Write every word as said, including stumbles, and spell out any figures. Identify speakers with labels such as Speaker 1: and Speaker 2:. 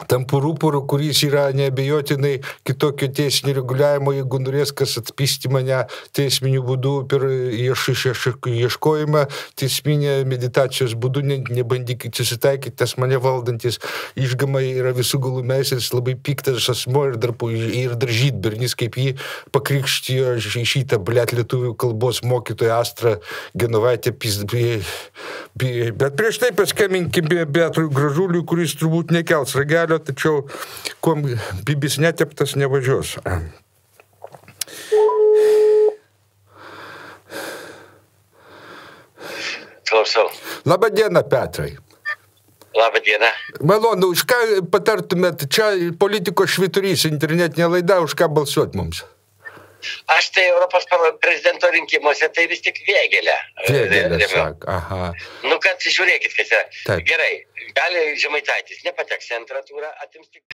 Speaker 1: tampu rūpuru, kuris yra neabejotinai kitokio teisinio reguliavimo, jeigu norės kas atpisti mane teisminiu būdu per ieš, ieš, ieškojimą, teisminė meditacijos būdu, ne, nebandykit susitaikyti, tas mane valdantis išgamai yra visų galų meistras, labai piktas asmo ir dar, ir dar žydbernis, kaip jį pakrikštijo šitą, blėt, lietuvių kalbos mokytoją Astrą Genovaitę. Bet prieš tai paskaminkime Beatrui Gražuliui, kuris turbūt nekels ragelio, tačiau kuom bibis neteptas nevažiuos.
Speaker 2: Klausau.
Speaker 1: Labą dieną, Petrai.
Speaker 2: Labą dieną.
Speaker 1: Malonu, už ką patartumėt, čia politikos švyturys, internetinė laida, už ką balsuot mums?
Speaker 2: Aš tai Europos prezidento rinkimuose, tai vis tik Vėgėlę.
Speaker 1: Vėgėlę, sak, aha.
Speaker 2: Nu, kad žiūrėkit, kas yra.
Speaker 1: Taip.
Speaker 2: Gerai, gali Žemaitaitis nepateks į antrą turą, atims tik